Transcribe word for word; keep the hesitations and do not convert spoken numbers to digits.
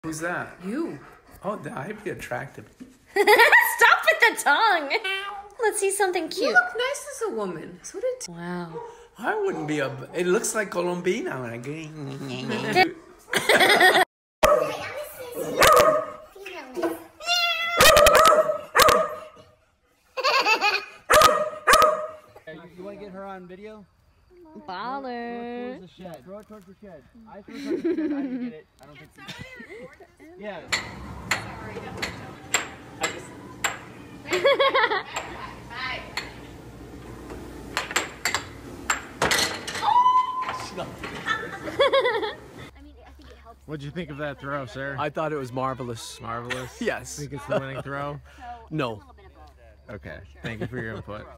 Who's that? You. Oh, I'd be attractive. Stop with the tongue. Let's see something cute. You look nice as a woman. So did. Wow. I wouldn't be a. It looks like Colombina. You want to get her on video? Baller. Throw it towards the shed. Throw it towards the shed. I threw it towards the shed. I didn't get it. I don't think so. Yeah. I just. What'd you think of that throw, sir? I thought it was marvelous. Marvelous. Yes. Think it's the winning throw? No. Okay. Thank you for your input.